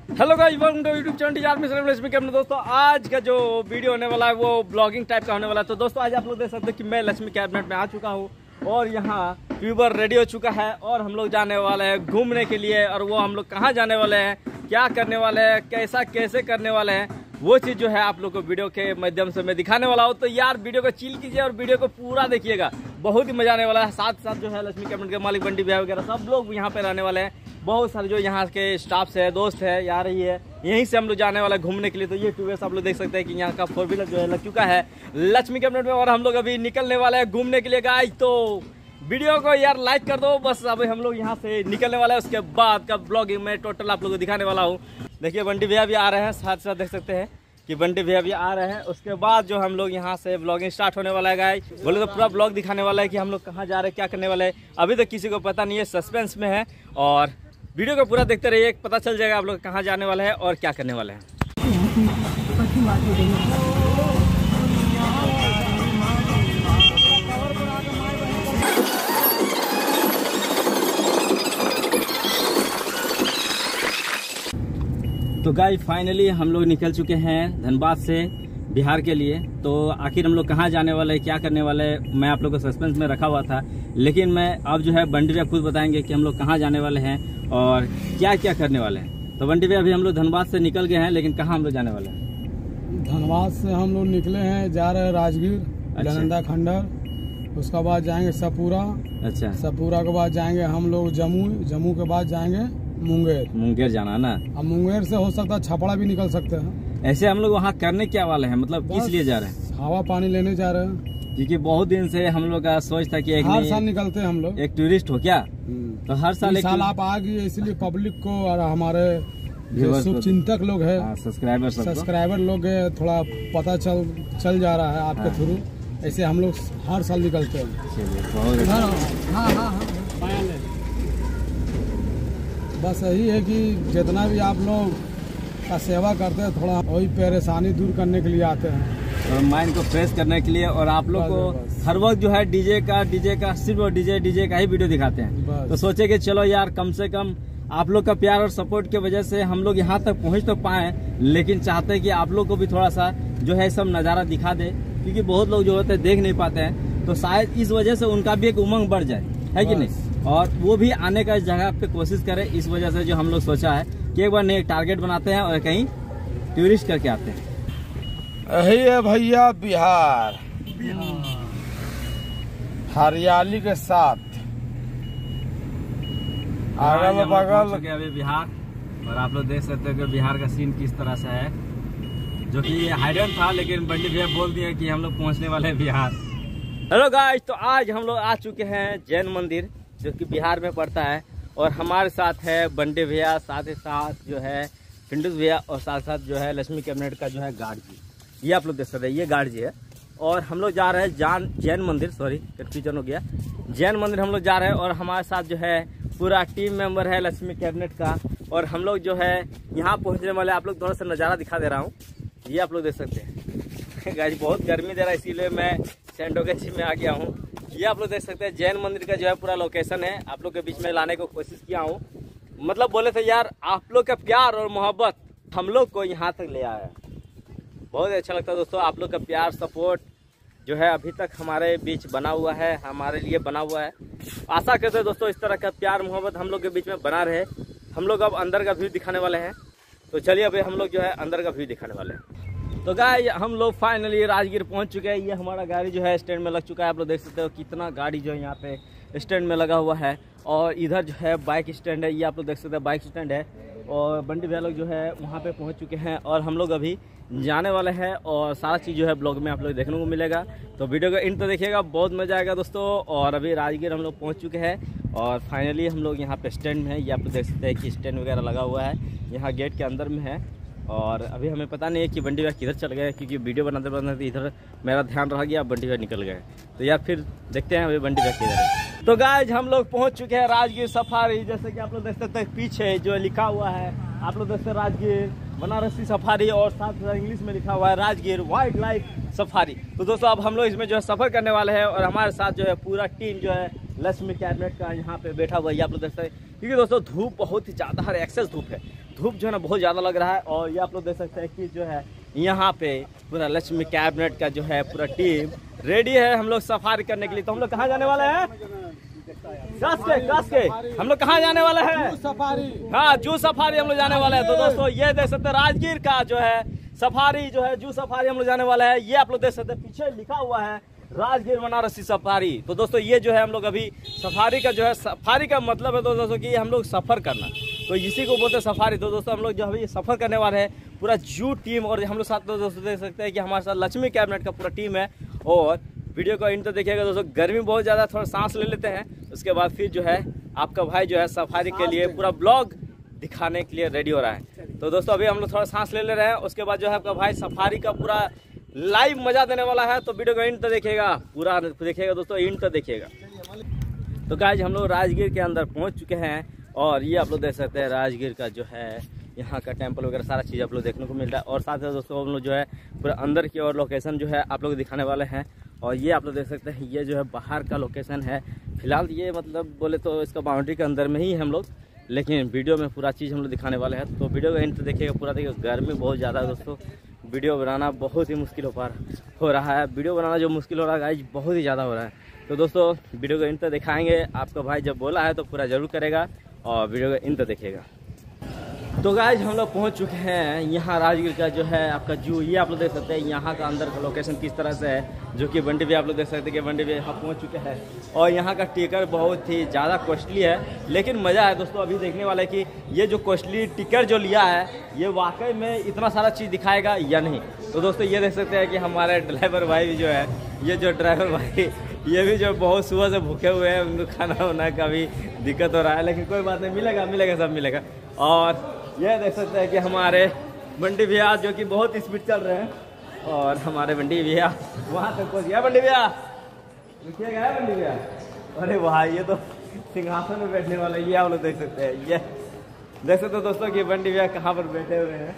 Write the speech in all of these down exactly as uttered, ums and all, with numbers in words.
Hello guys, welcome to YouTube channel army Lakshmi cabinet. दोस्तों आज का जो वीडियो होने वाला है वो ब्लॉगिंग टाइप का होने वाला है। तो दोस्तों आज आप लोग देख सकते हैं कि मैं लक्ष्मी कैबिनेट में आ चुका हूँ और यहाँ ट्यूबर रेडी हो चुका है और हम लोग जाने वाले हैं घूमने के लिए। और वो हम लोग कहाँ जाने वाले हैं, क्या करने वाले हैं, कैसा कैसे करने वाले हैं, वो चीज़ जो है आप लोग को वीडियो के माध्यम से मैं दिखाने वाला हूँ। तो यार वीडियो को चिल कीजिए और वीडियो को पूरा देखिएगा, बहुत ही मजा आने वाला है। साथ साथ जो है लक्ष्मी कैबिनेट के मालिक बंटी भैया वगैरह सब लोग यहाँ पे रहने वाले हैं। बहुत सारे जो यहाँ के स्टाफ है, दोस्त है, आ रही है, यहीं से हम लोग जाने वाले घूमने के लिए। तो ये टू व्हीलर आप लोग देख सकते हैं कि यहाँ का फोर व्हीलर जो है लग चुका है लक्ष्मी कैबिनेट में और हम लोग अभी निकलने वाले हैं घूमने के लिए गाइस। तो वीडियो को यार लाइक कर दो बस। अभी हम लोग यहाँ से निकलने वाले हैं, उसके बाद का ब्लॉगिंग में टोटल आप लोग को दिखाने वाला हूँ। देखिए बंटी भैया भी आ रहे हैं, साथ साथ देख सकते हैं कि बंटी भैया भी आ रहे हैं। उसके बाद जो हम लोग यहाँ से ब्लॉगिंग स्टार्ट होने वाला है गाइस। बोले तो पूरा ब्लॉग दिखाने वाला है कि हम लोग कहाँ जा रहे हैं, क्या करने वाले हैं। अभी तो किसी को पता नहीं है, सस्पेंस में है और वीडियो को पूरा देखते रहिए, पता चल जाएगा आप लोग कहाँ जाने वाले हैं और क्या करने वाले हैं। तो गाइस फाइनली हम लोग निकल चुके हैं धनबाद से बिहार के लिए। तो आखिर हम लोग कहाँ जाने वाले हैं, क्या करने वाले हैं, मैं आप लोग को सस्पेंस में रखा हुआ था, लेकिन मैं अब जो है बंटी भैया खुद बताएंगे कि हम लोग कहाँ जाने वाले हैं और क्या क्या करने वाले हैं। तो बंटी भैया अभी हम लोग धनबाद से निकल गए हैं, लेकिन कहाँ हम लोग जाने वाले हैं? धनबाद से हम लोग निकले हैं, जा रहे हैं राजगीर, नालंदा खंडर, उसके बाद जाएंगे सपूरा। अच्छा, सपूरा के बाद जाएंगे हम लोग जम्मू, जम्मू के बाद जाएंगे मुंगेर। मुंगेर जाना है ना? अब मुंगेर से हो सकता है छपड़ा भी निकल सकते हैं। ऐसे हम लोग वहाँ करने क्या वाले हैं, मतलब किस लिए जा रहे हैं? हवा पानी लेने जा रहे हैं, क्योंकि बहुत दिन से हम लोग का सोच था कि एक हर साल निकलते हैं हम लोग। एक टूरिस्ट हो क्या, तो हर साल एक साल आप आ गए, इसलिए पब्लिक को और हमारे शुभचिंतक लोग है, सब्सक्राइबर सब्सक्राइबर लोग थोड़ा पता चल चल जा रहा है आपके थ्रू। ऐसे हम लोग हर साल निकलते हैं। हाँ हाँ बस यही है कि जितना भी आप लोग का सेवा करते हैं, थोड़ा वही परेशानी दूर करने के लिए आते हैं और माइंड को फ्रेश करने के लिए। और आप लोग को हर वक्त जो है डीजे का डीजे का सिर्फ डीजे डीजे का ही वीडियो दिखाते हैं। तो सोचे कि चलो यार कम से कम आप लोग का प्यार और सपोर्ट की वजह से हम लोग यहाँ तक पहुँच तो पाए, लेकिन चाहते हैं कि आप लोग को भी थोड़ा सा जो है सब नज़ारा दिखा दे, क्योंकि बहुत लोग जो होते हैं देख नहीं पाते हैं। तो शायद इस वजह से उनका भी एक उमंग बढ़ जाए, है कि नहीं, और वो भी आने का इस जगह पे कोशिश करें। इस वजह से जो हम लोग सोचा है कि एक बार नए टारगेट बनाते हैं और कहीं टूरिस्ट करके आते हैं। यही है भैया बिहार, हरियाली के साथ अगल बगल अभी बिहार। और आप लोग देख सकते हो कि बिहार का सीन किस तरह से है, जो कि ये हाइडन था, लेकिन बंटी भैया बोल दिए कि हम लोग पहुंचने वाले हैं बिहार। हेलो गाइस, तो आज हम लोग आ चुके हैं जैन मंदिर, जो कि बिहार में पड़ता है। और हमारे साथ है बंटी भैया, साथ ही साथ जो है फिंडूस भैया, और साथ साथ जो है लक्ष्मी कैबिनेट का जो है गार्ड जी। ये आप लोग देख सकते हैं, ये गार्ड जी है। और हम लोग जा रहे हैं जान जैन मंदिर, सॉरी कन्फ्यूजन हो गया, जैन मंदिर हम लोग जा रहे हैं। और हमारे साथ जो है पूरा टीम मेंबर है लक्ष्मी कैबिनेट का। और हम लोग जो है यहाँ पहुँचने वाले, आप लोग थोड़ा सा नज़ारा दिखा दे रहा हूँ, ये आप लोग देख सकते हैं। गाइस बहुत गर्मी दे रहा है, इसीलिए मैं सेंटो के जिम में आ गया हूँ। ये आप लोग देख सकते हैं जैन मंदिर का जो है पूरा लोकेशन है, आप लोग के बीच में लाने को कोशिश किया हूँ। मतलब बोले थे यार आप लोग का प्यार और मोहब्बत हम लोग को यहाँ तक ले आया है। बहुत अच्छा लगता है दोस्तों, आप लोग का प्यार सपोर्ट जो है अभी तक हमारे बीच बना हुआ है, हमारे लिए बना हुआ है। आशा करते हैं दोस्तों इस तरह का प्यार मोहब्बत हम लोग के बीच में बना रहे। हम लोग अब अंदर का व्यू दिखाने वाले हैं, तो चलिए अभी हम लोग जो है अंदर का व्यू दिखाने वाले हैं। तो गाइस हम लोग फाइनली राजगीर पहुंच चुके हैं। ये हमारा गाड़ी जो है स्टैंड में लग चुका है, आप लोग देख सकते हो कितना गाड़ी जो है यहाँ पे स्टैंड में लगा हुआ है। और इधर जो है बाइक स्टैंड है, ये आप लोग देख सकते हैं बाइक स्टैंड है। और बंटी भैया लोग जो है वहाँ पे पहुँच चुके हैं और हम लोग अभी जाने वाले हैं। और सारा चीज़ जो है ब्लॉग में आप लोग देखने को मिलेगा, तो वीडियो का इन तो देखिएगा, बहुत मज़ा आएगा दोस्तों। और अभी राजगीर हम लोग पहुँच चुके हैं और फाइनली हम लोग यहाँ पे स्टैंड में है। ये आप लोग देख सकते हैं कि स्टैंड वगैरह लगा हुआ है, यहाँ गेट के अंदर में है। और अभी हमें पता नहीं है कि बंटी भैया किधर चल गए, क्योंकि वीडियो बनाते बनाते इधर मेरा ध्यान रह गया, बंटी भैया निकल गए। तो यार फिर देखते हैं अभी बंटी भैया किधर है। तो गाइस हम लोग पहुंच चुके हैं राजगीर सफारी, जैसे कि आप लोग देख सकते हैं पीछे जो लिखा हुआ है, आप लोग देखते हैं राजगीर बनारसी सफारी, और साथ साथ इंग्लिश में लिखा हुआ है राजगीर वाइल्ड लाइफ सफारी। तो दोस्तों अब हम लोग इसमें जो है सफर करने वाले हैं और हमारे साथ जो है पूरा टीम जो है लक्ष्मी कैबिनेट का यहाँ पे बैठा हुआ है, आप लोग देख सकते हैं। क्योंकि दोस्तों धूप बहुत ही ज़्यादा है, एक्सेस धूप है, धूप जो है ना बहुत ज़्यादा लग रहा है। और ये आप लोग देख सकते हैं कि जो है यहाँ पे पूरा लक्ष्मी कैबिनेट का जो है पूरा टीम रेडी है हम लोग सफारी करने के लिए। तो हम लोग कहाँ जाने वाले हैं? कस के कस के हम लोग कहाँ जाने वाले हैं? सफारी। हाँ, जू सफारी हम लोग जाने वाले हैं। तो दोस्तों ये देख सकते हैं राजगीर का जो है सफारी जो है जू सफारी हम लोग जाने वाला है। ये आप लोग देख सकते हैं पीछे लिखा हुआ है राजगीर बनारसी सफारी। तो दोस्तों ये जो है हम लोग अभी सफारी का जो है सफारी का मतलब है तो दोस्तों कि हम लोग सफर करना, तो इसी को बोलते हैं सफारी। तो दोस्तों हम लोग जो अभी सफर करने वाले हैं पूरा जू टीम, और हम लोग साथ तो दोस्तों देख सकते हैं कि हमारे साथ लक्ष्मी कैबिनेट का पूरा टीम है। और वीडियो को इन तो देखिएगा दोस्तों, गर्मी बहुत ज़्यादा, थोड़ा सांस ले लेते हैं, उसके बाद फिर जो है आपका भाई जो है सफारी के लिए पूरा ब्लॉग दिखाने के लिए रेडी हो रहा है। तो दोस्तों अभी हम लोग थोड़ा सांस ले ले रहे हैं, उसके बाद जो है आपका भाई सफारी का पूरा लाइव मजा देने वाला है। तो वीडियो को इन तो देखिएगा, पूरा देखिएगा दोस्तों, इन तो देखिएगा। तो गाइस हम लोग राजगीर के अंदर पहुंच चुके हैं और ये आप लोग देख सकते हैं राजगीर का जो है यहाँ का टेंपल वगैरह सारा चीज़ आप लोग देखने को मिल रहा है। और साथ ही दोस्तों हम लोग जो है पूरा अंदर की और लोकेशन जो है आप लोग दिखाने वाले हैं। और ये आप लोग देख सकते हैं ये जो है बाहर का लोकेशन है। फिलहाल ये मतलब बोले तो इसका बाउंड्री के अंदर में ही हम लोग, लेकिन वीडियो में पूरा चीज़ हम लोग दिखाने वाले हैं। तो वीडियो का एंड देखिएगा पूरा, देखिएगा गर्मी बहुत ज़्यादा है दोस्तों, वीडियो बनाना बहुत ही मुश्किल हो पा हो रहा है। वीडियो बनाना जो मुश्किल हो रहा है गाइस बहुत ही ज़्यादा हो रहा है। तो दोस्तों वीडियो का एंड दिखाएंगे, आपका भाई जब बोला है तो पूरा जरूर करेगा और वीडियो का एंड देखिएगा। तो गाइज हम लोग पहुंच चुके हैं यहाँ राजगीर का जो है आपका जू। ये आप लोग देख सकते हैं यहाँ का अंदर का लोकेशन किस तरह से है, जो कि बंडी भी आप लोग देख सकते हैं कि बंडी भी यहाँ पहुँच चुके हैं। और यहाँ का टिकट बहुत ही ज़्यादा कॉस्टली है, लेकिन मज़ा है दोस्तों अभी देखने वाला है कि ये जो कॉस्टली टिकट जो लिया है ये वाकई में इतना सारा चीज़ दिखाएगा या नहीं। तो दोस्तों ये देख सकते हैं कि हमारे ड्राइवर भाई जो है, ये जो ड्राइवर भाई ये भी जो बहुत सुबह से भूखे हुए हैं, उनको खाना वाना का भी दिक्कत हो रहा है, लेकिन कोई बात नहीं, मिलेगा मिलेगा सब मिलेगा। और ये देख सकते हैं कि हमारे बंडी भैया जो कि बहुत स्पीड चल रहे हैं, और हमारे बंडी भैया वहाँ तक पहुँच गया। बंडी भैया रुकिए गया बंडी भैया, अरे वाह ये तो सिंहासन में बैठने वाला, ये आप लोग देख सकते हैं। ये देख सकते हो दोस्तों कि बंडी भैया कहाँ पर बैठे हुए हैं।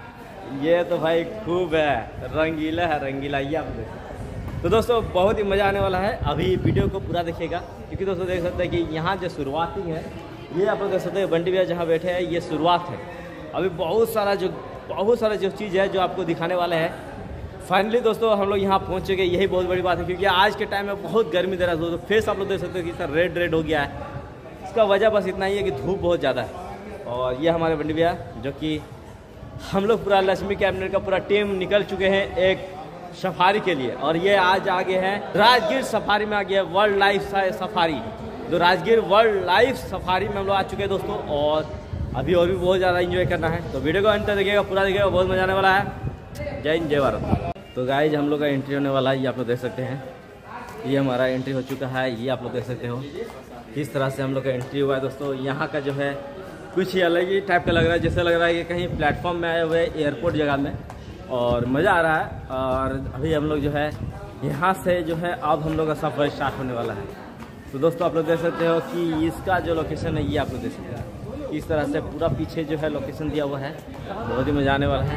ये तो भाई खूब है, रंगीला है रंगीला, ये आप देख सकते हैं। तो दोस्तों बहुत ही मज़ा आने वाला है, अभी वीडियो को पूरा देखिएगा, क्योंकि दोस्तों देख सकते हैं कि यहाँ जो शुरुआती है ये आप लोग देख सकते हैं बंडी भैया जहाँ बैठे हैं ये शुरुआत है। अभी बहुत सारा जो बहुत सारा जो चीज़ है जो आपको दिखाने वाले हैं। फाइनली दोस्तों हम लोग यहाँ पहुँच चुके, यही बहुत बड़ी बात है, क्योंकि आज के टाइम में बहुत गर्मी दे रहा है दोस्तों। फेस आप लोग देख सकते हो कि सर रेड रेड हो गया है, इसका वजह बस इतना ही है कि धूप बहुत ज़्यादा है। और ये हमारे बंडी भैया जो कि हम लोग पूरा लक्ष्मी कैबिनेट का पूरा टीम निकल चुके हैं एक सफारी के लिए। और ये आज आगे हैं राजगीर सफारी में, आ गया वर्ल्ड लाइफ सफारी। तो राजगीर वर्ल्ड लाइफ सफारी में हम लोग आ चुके हैं दोस्तों, और अभी और भी बहुत ज़्यादा एंजॉय करना है। तो वीडियो को अंत तक देखिएगा, पूरा देखिएगा, बहुत मजा आने वाला है। जय हिंद जय भारत। तो गाइज हम लोग का एंट्री होने वाला है, ये आप लोग देख सकते हैं, ये हमारा एंट्री हो चुका है। ये आप लोग देख सकते हो किस तरह से हम लोग का एंट्री हुआ है दोस्तों। यहाँ का जो है कुछ ही अलग ही टाइप का लग रहा है, जैसे लग रहा है कि कहीं प्लेटफॉर्म में आए हुए एयरपोर्ट जगह में, और मज़ा आ रहा है। और अभी हम लोग जो है यहाँ से जो है अब हम लोग का सफ़र स्टार्ट होने वाला है। तो दोस्तों आप लोग देख सकते हो कि इसका जो लोकेशन है ये आप लोग देख सकते हैं, इस तरह से पूरा पीछे जो है लोकेशन दिया हुआ है, बहुत ही मज़ा आने वाला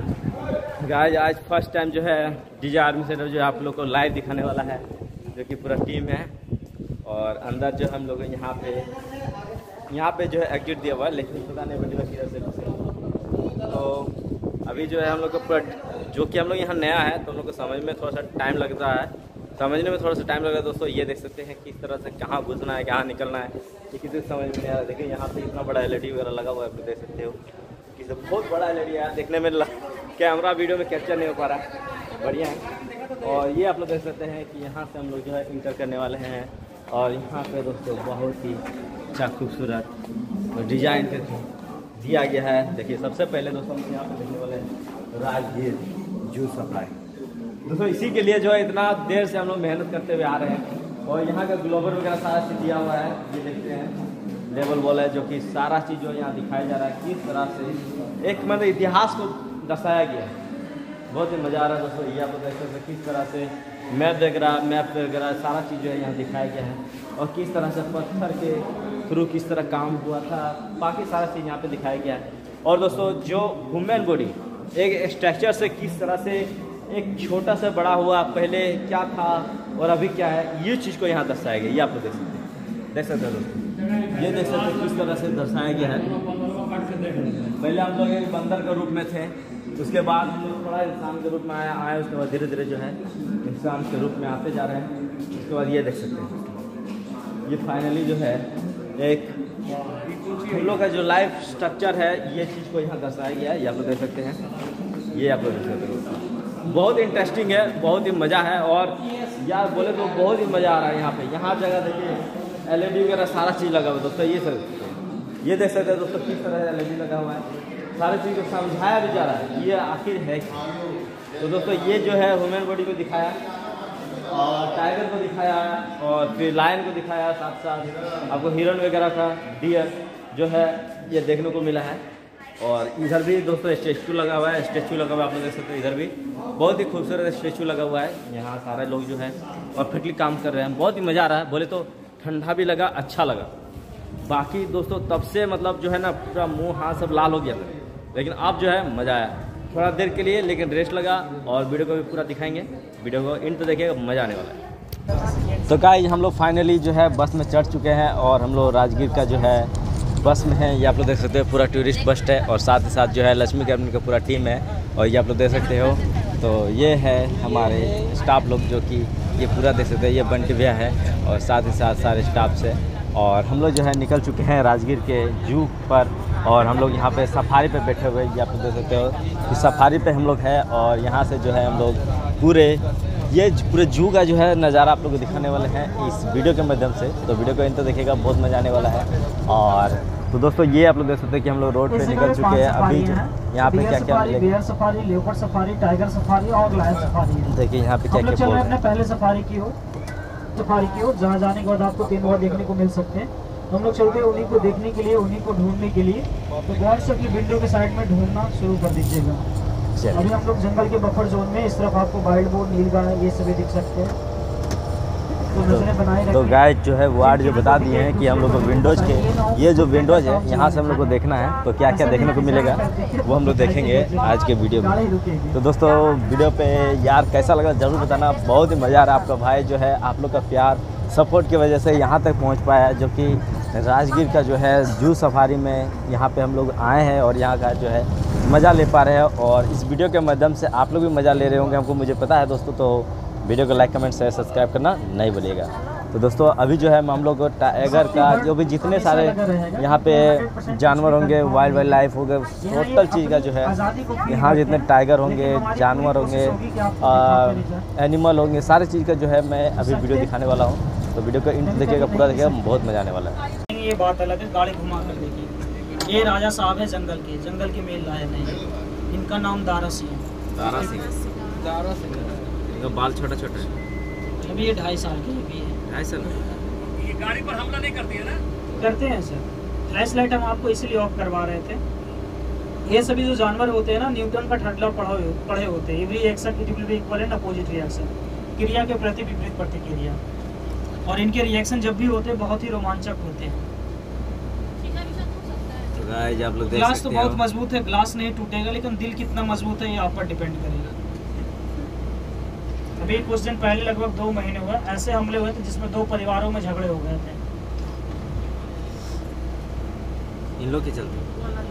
है। गाइस आज फर्स्ट टाइम जो है डीजे आर्मी सेंटर जो आप लोग को लाइव दिखाने वाला है, जो कि पूरा टीम है। और अंदर जो हम लोग यहाँ पे यहाँ पे जो है एग्जिट दिया हुआ है, लेकिन पता नहीं बड़ी किधर से घुसे। तो अभी जो है हम लोग को जो कि हम लोग यहाँ नया है तो हम लोग को समझ में थोड़ा सा टाइम लग रहा है, समझने में थोड़ा सा टाइम लग रहा है दोस्तों। ये देख सकते हैं किस तरह से कहाँ घुसना है कहाँ निकलना है, ये किसी को समझ में नहीं आ रहा। देखिए यहाँ पे इतना बड़ा एल ई डी वगैरह लगा हुआ है, आप देख सकते हो कि बहुत बड़ा एल ई डी है, देखने में कैमरा वीडियो में कैप्चर नहीं हो पा रहा है, बढ़िया है। और ये आप लोग देख सकते हैं कि यहाँ से हम लोग जो है इंटर करने वाले हैं। और यहाँ पे दोस्तों बहुत ही अच्छा खूबसूरत डिजाइन करके दिया गया है। देखिए सबसे पहले दोस्तों हम यहाँ पे देखने वाले हैं राजगीर जू सफारी दोस्तों। इसी के लिए जो है इतना देर से हम लोग मेहनत करते हुए आ रहे हैं। और यहाँ का ग्लोबल वगैरह सारा चीज़ दिया हुआ है, ये देखते हैं लेवल वॉल है, जो कि सारा चीज़ जो यहाँ दिखाया जा रहा है किस तरह से एक मतलब इतिहास को दर्शाया गया है। बहुत ही मज़ा आ रहा है दोस्तों। ये आप देख सकते हैं किस तरह से मैप वगैरह मैप वगैरह सारा चीज़ जो है यहाँ दिखाया गया है, और किस तरह से पत्थर के थ्रू किस तरह काम हुआ था, बाकी सारा चीज़ यहाँ पे दिखाया गया है। और दोस्तों जो ह्यूमन बॉडी एक स्ट्रक्चर से किस तरह से एक छोटा सा बड़ा हुआ, पहले क्या था और अभी क्या है, ये चीज़ को यहाँ दर्शाया गया। ये आप लोग देख सकते हैं देख सकते हैं दोस्तों, ये देख सकते हैं किस तरह से दर्शाया गया है। पहले हम लोग एक बंदर के रूप में थे, उसके बाद हम लोग थोड़ा इंसान के रूप में आए आए उसके बाद धीरे धीरे जो है इंसान के रूप में आते जा रहे हैं। उसके बाद ये देख सकते हैं, ये फाइनली जो है एक हम लोग का जो लाइफ स्ट्रक्चर है, ये चीज़ को यहाँ दर्शाया गया है। ये आप लोग देख सकते हैं, ये आप लोग देख सकते हैं। बहुत इंटरेस्टिंग है, बहुत ही मज़ा है। और यार बोले तो बहुत ही मज़ा आ रहा है यहाँ पे। यहाँ जगह देखिए एल ई डी वगैरह सारा चीज़ लगा हुआ है दोस्तों। ये सब ये देख सकते हैं दोस्तों, किस तरह एल ई डी लगा हुआ है, सारी चीज़ को समझाया भी जा रहा है ये आखिर है। तो दोस्तों ये जो है ह्यूमन बॉडी को दिखाया और टाइगर को दिखाया और फिर लायन को दिखाया, साथ साथ आपको हिरन वगैरह का डियर जो है ये देखने को मिला है। और इधर भी दोस्तों स्टैचू लगा हुआ है, स्टैचू लगा हुआ है आप लोग देख सकते हैं। इधर भी बहुत ही खूबसूरत स्टैचू लगा हुआ है। यहाँ सारे लोग जो है परफेक्टली काम कर रहे हैं, बहुत ही मज़ा आ रहा है। बोले तो ठंडा भी लगा, अच्छा लगा। बाकी दोस्तों तब से मतलब जो है ना पूरा मुँह हाथ सब लाल हो गया था, लेकिन अब जो है मज़ा आया थोड़ा देर के लिए, लेकिन रेस्ट लगा। और वीडियो को भी पूरा दिखाएंगे, वीडियो को इन तो देखिएगा, मज़ा आने वाला है। तो गाइस हम लोग फाइनली जो है बस में चढ़ चुके हैं और हम लोग राजगीर का जो है बस में है। ये आप लोग देख सकते हो पूरा टूरिस्ट बस है और साथ ही साथ जो है लक्ष्मी कैबिन का पूरा टीम है। और ये आप लोग देख सकते हो, तो ये है हमारे स्टाफ लोग जो कि ये पूरा देख सकते हैं। ये बंटी भैया है और साथ ही साथ सारे स्टाफ से। और हम लोग जो है निकल चुके हैं राजगीर के जू पर और हम लोग यहाँ पे सफारी पे बैठे हुए। ये आप लोग देख सकते हो कि सफारी पे हम लोग हैं और यहाँ से जो है हम लोग पूरे ये पूरे जू का जो है नज़ारा आप लोग को दिखाने वाले हैं इस वीडियो के माध्यम से। तो वीडियो को इन तो देखिएगा, बहुत मज़ा आने वाला है। और तो दोस्तों ये आप लोग देख सकते हैं कि हम लोग रोड पे निकल चुके हैं। अभी यहाँ पे क्या क्या मिलेगा, bear safari, leopard safari, tiger safari और लायन सफारी। देखिए यहाँ पे क्या क्या चल रहे हैं अपने पहले सफारी की ओर, सफारी की ओर जहाँ जाने के बाद आपको तीन बार देखने को मिल सकते हैं। हम लोग चलते हैं उन्हीं को देखने के लिए, उन्हीं को ढूंढने के लिए। तो बहुत से अपनी विंडो के साइड में ढूंढना शुरू कर दीजिएगा। अभी हम लोग जंगल के बफर जोन में, इस तरफ आपको वाइल्ड बोर, नीलगाय ये सभी दिख सकते हैं। तो नजरें बनाए रखें। तो गाइस जो है वार्ड जो बता दिए हैं कि हम लोग को विंडोज़ के ये जो विंडोज़ है यहाँ से हम लोग को देखना है। तो क्या क्या देखने को मिलेगा वो हम लोग देखेंगे आज के वीडियो में। तो दोस्तों वीडियो पे यार कैसा लगा ज़रूर बताना। बहुत ही मज़ा आ रहा है। आपका भाई जो है आप लोग का प्यार सपोर्ट की वजह से यहाँ तक पहुँच पाया है, जो कि राजगीर का जो है जू सफारी में यहाँ पे हम लोग आए हैं और यहाँ का जो है मज़ा ले पा रहे हैं। और इस वीडियो के माध्यम से आप लोग भी मज़ा ले रहे होंगे, हमको मुझे पता है दोस्तों। तो वीडियो को लाइक कमेंट शेयर सब्सक्राइब करना नहीं भूलिएगा। तो दोस्तों अभी जो है हम लोग को टाइगर का जो भी जितने सारे यहाँ पे जानवर होंगे, वाइल्ड वाइल्ड लाइफ हो गए, टोटल चीज़ का जो है यहाँ जितने टाइगर होंगे, जानवर होंगे, एनिमल होंगे, सारे चीज़ का जो है मैं अभी वीडियो दिखाने वाला हूँ। तो वीडियो को इंट देखिएगा, पूरा देखिएगा, बहुत मज़ा आने वाला है। ये बात अलग है, गाड़ी घुमा कर देखिए। ये राजा साहब है जंगल के, जंगल के मेल लायन है। इनका नाम दारा सिंह है। दारा सिंह, दारा सिंह का बाल छोटा छोटा है। अभी ये ढाई साल की भी है। ढाई साल ये गाड़ी पर हमला नहीं करती है ना? करते हैं सर। फ्लैश लाइट हम आपको इसीलिए ऑफ करवा रहे थे। ये सभी जो जानवर होते हैं ना, न्यूटन का थर्ड लॉ पढ़े पढ़े होते हैं। Every action it will be equal and opposite reaction, क्रिया के प्रति विपरीत प्रतिक्रिया। और इनके रिएक्शन जब भी होते हैं बहुत ही रोमांचक होते हैं। तो गाइस आप लोग देख ग्लास सकते तो हो, बहुत मजबूत है, ग्लास नहीं टूटेगा, लेकिन दिल कितना मजबूत है ये आप पर डिपेंड करेगा। अभी कुछ दिन पहले लगभग दो महीने हुए ऐसे हमले हुए थे जिसमें दो परिवारों में झगड़े हो गए थे। इन लोग के चलते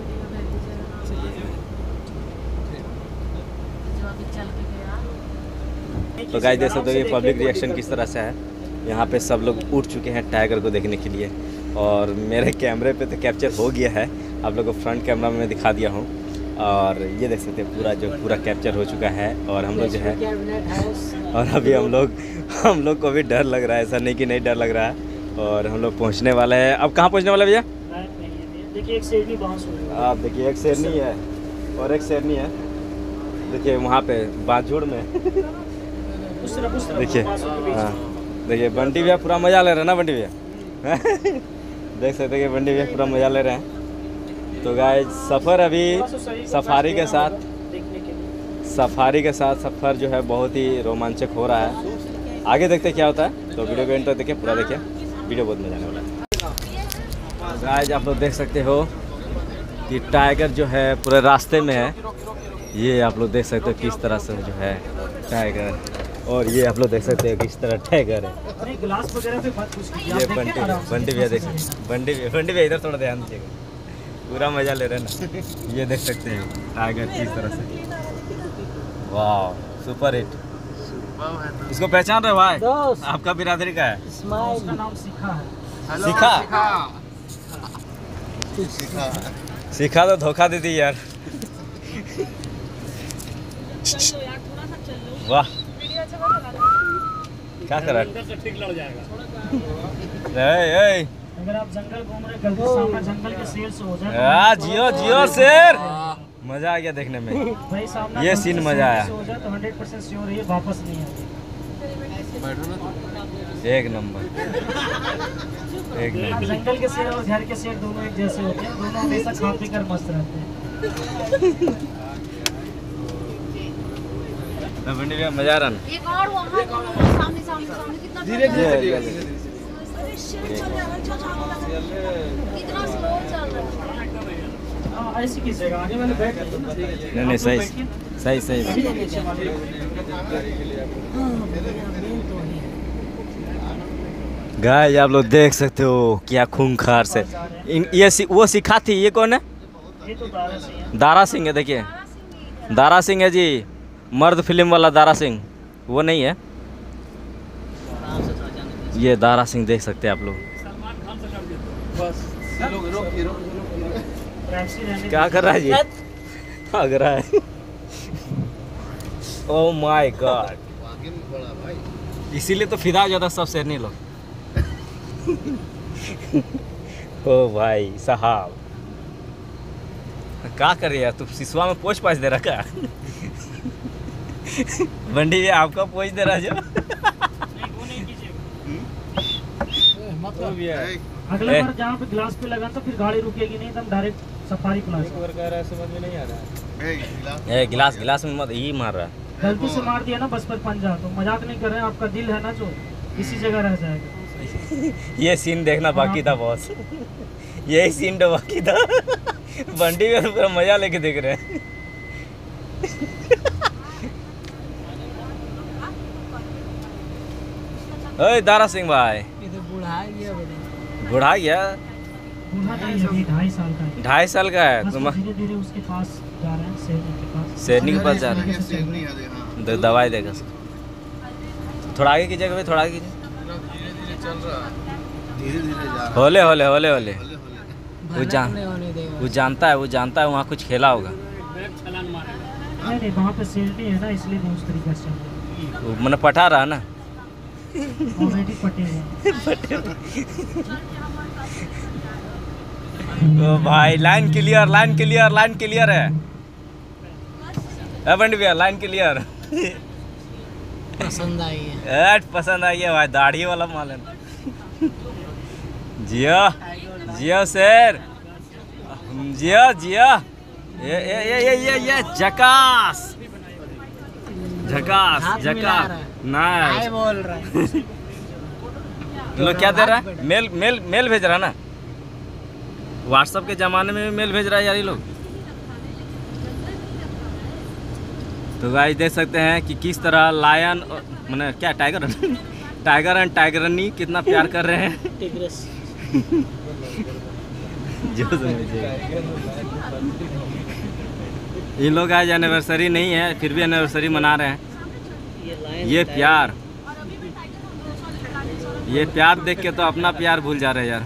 तो गाइस देख सकते हो ये पब्लिक रिएक्शन किस तरह से है। यहाँ पे सब लोग उठ चुके हैं टाइगर को देखने के लिए। और मेरे कैमरे पे तो कैप्चर हो गया है, आप लोगों को फ्रंट कैमरा में दिखा दिया हूँ। और ये देख सकते हैं पूरा जो पूरा कैप्चर हो चुका है। और हम लोग जो है और अभी हम लोग हम लोग को भी डर लग रहा है, ऐसा नहीं कि नहीं डर लग रहा है। और हम लोग पहुँचने वाले हैं। अब कहाँ पहुँचने वाले भैया? देखिए एक शेरनी बांस हो रही है। आप देखिए एक शेरनी है और एक शेरनी है, देखिए वहाँ पे बाजूड़ में उस तरफ उस तरफ देखिए। हाँ देखिए बंटी भैया पूरा मज़ा ले रहे हैं ना बंटी भैया देख सकते हैं कि बंटी भैया पूरा मज़ा ले रहे हैं। तो गाइस सफ़र अभी सफारी के साथ सफारी के साथ सफ़र जो है बहुत ही रोमांचक हो रहा है। आगे देखते हैं क्या होता है। तो वीडियो को एंड तक देखिए, पूरा देखिए, वीडियो बहुत मज़ा आने वाला है। गाइस आप लोग देख सकते हो कि टाइगर जो है पूरे रास्ते में है। ये आप लोग देख सकते हो किस तरह से जो है टाइगर, और ये आप लोग देख सकते हो किस तरह टाइगर है। ग्लास वगैरह पे बात कुछ ये बंटी बंटी भैया देख बंटी भैया बंटी भैया इधर थोड़ा ध्यान दीजिएगा। पूरा मजा ले रहे हैं ना। ये देख सकते हैं टाइगर किस तरह से, वाह सुपर हिट। इसको पहचान रहे भाई? आपका बिरादरी का है? उसका नाम शिखा है। शिखा शिखा तो धोखा दे दी यार। वाह क्या कर रहा है? अगर आप जंगल घूम रहे गलती सामने जंगल के शेर से हो जाए जियो जियो शेर, मजा आ गया देखने में। भाई सामने ये सीन मजा आया, हो जाए तो हंड्रेड परसेंट श्योर है वापस नहीं आएगी। एक नंबर एक नंबर। जंगल के शेर और घर के शेर दोनों एक जैसे होते हैं, दोनों हमेशा खा पी कर मस्त रहते हैं। मजा आ रहा ना? एक और वहाँ सामने सामने सामने कितना धीरे धीरे कितना स्लो चल रहा है। हाँ ऐसी कीजिएगा, आगे वाले बैठ नहीं नहीं सही सही सही गाइस आप लोग देख सकते हो क्या खूंखार से इन ये सी, वो सिखा थी। ये कौन है? ये तो दारा सिंह है। दारा सिंह है, देखिए दारा सिंह है जी, मर्द फिल्म वाला दारा सिंह, वो नहीं है ये दारा सिंह, देख सकते हैं आप लोग। क्या कर रहा है जी? भाग रहा है। ओह माय गॉड, इसीलिए तो फिदा हो जाता सब शेरनी लोग। ओ भाई साहब क्या कर रही है तू? सिसवा में पोछ पाछ दे रहा क्या? बंडी भी आपका पोछ दे रहा जो। अगला बार जहाँ पे ग्लास पे लगा तो फिर गाड़ी रुकेगी नहीं, एकदम डायरेक्ट सफारी प्लाजा। समझ में नहीं आ रहा है। ए गिलास गिलास में मत ही मार रहा है। गलती से मार दिया ना बस पर पंजा, तो मजाक नहीं कर रहे हैं, आपका दिल है ना जो इसी जगह रह जाएगा। ये सीन देखना बाकी था बॉस, यही सीन तो बाकी था। बंडी में पूरा मजा लेके देख रहे हैं। ओए दारा सिंह भाई, बूढ़ा गया बुढ़ा गया? बूढ़ा नहीं, अभी ढाई साल का है। ढाई साल का है बस तुम? धीरे धीरे उसके पास जा रहे हैं, शेरनी के पास। शेरनी के पास जा रहे हैं, दे, दवाई देगा। थोड़ा आगे कीजिएगा भाई, थोड़ा आगे कीजिए। होले होले होले होले वो जान वो जानता है वो जानता है वहाँ कुछ खेला होगा। नहीं नहीं वहाँ पे शेरनी है ना, इसलिए वो उस तरीके से वो मैंने पटा रहा ना। ऑलरेडी पटे हैं। ओ भाई line clear, line clear, line clear है। बंडी भैया लाइन क्लियर। पसंद आई है, पसंद आई है भाई, दाढ़ी वाला माल है। जिया जिया शेर, जिया जिया, ये ये ये ये ये ये जकास झकास झकास ना बोल रहा है। लोग क्या दे रहा है? मेल मेल मेल भेज रहा है ना, व्हाट्सएप के ज़माने में भी मेल भेज रहा है यार ये लोग। तो गाइस देख सकते हैं कि किस तरह लायन मैंने क्या टाइगर टाइगर एंड टाइगरनी कितना प्यार कर रहे हैं। जो समझिए इन लोग आज एनिवर्सरी नहीं है फिर भी एनिवर्सरी मना रहे हैं। ये प्यार ये प्यार देख के तो अपना प्यार भूल जा रहे हैं यार।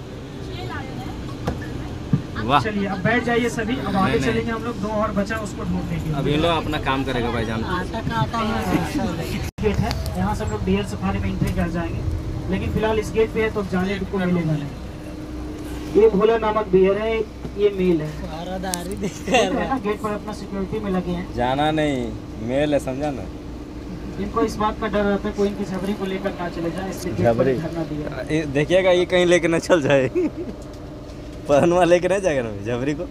वाह, चलिए अब बैठ जाइए सभी, अब आगे चलेंगे हम लोग। दो और बचा उसको ढूंढने के लिए। अब इन लोग अपना काम करेगा भाईजान। गेट है, यहाँ से हम लोग डियर सफारी में एंट्री कर जाएंगे, लेकिन फिलहाल इस गेट पे है तो जाने को मिलेगा नहीं। ये भोला नामक बियर है, ये मेल है। है गेट पर अपना सिक्योरिटी में लगे हैं। जाना नहीं, मेल है समझा ना। इनको इस बात का डर रहता है कोई इनकी झबरी को लेकर ना चले जाए, इसलिए गेट पर धरना दिया। देखिएगा ये कहीं लेके न चल जाए। पहनवा लेके नहीं जाएगा ना झबरी को।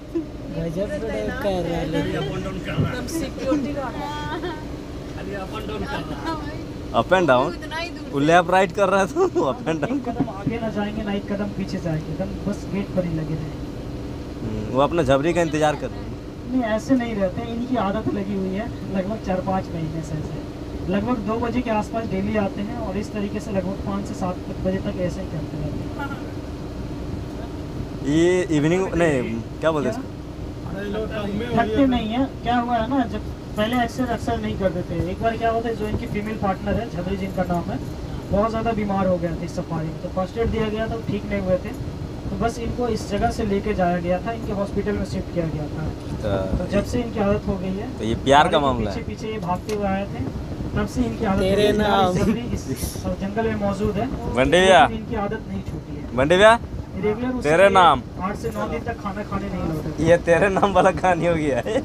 Up and down, left right कर रहा है तो अप एंड डाउन। कदम आगे ना जाएंगे ना एक कदम पीछे जाएंगे, एकदम बस गेट पर ही लगे रहेंगे। वो अपना झबरी का इंतजार कर रहे हैं। नहीं ऐसे नहीं रहते, इनकी आदत लगी हुई है लगभग चार पाँच महीने से ऐसे। लगभग दो बजे के आसपास डेली आते हैं और इस तरीके से लगभग पाँच से सात बजे तक ऐसे ही करते रहते हैं। ये इवनिंग नहीं क्या बोलते हैं इसको? थकते नहीं है। क्या हुआ है ना, जब पहले अक्सर अक्सर नहीं करते थे, एक बार क्या होता है, जो इनकी फीमेल पार्टनर है झबरी जिनका नाम है, बहुत ज़्यादा बीमार हो गया था इस सफारी में, तो फर्स्ट एड दिया गया था, ठीक नहीं हुए थे, तो बस इनको इस जगह से लेके जाया गया था, इनके हॉस्पिटल में शिफ्ट किया गया था। तो जब से इनकी आदत हो गई है, तो ये प्यार का मामला है। पीछे पीछे ये भागते हुए आए थे, तब से इनकी आदत तेरे नाम इस जंगल में मौजूद है। बंटी भैया, इनकी आदत नहीं छूटी है। बंटी भैया रेगुलर तेरे नाम आठ से नौ दिन तक खाना खाने नहीं लौटे। ये तेरे नाम वाला कहानी हो गया है।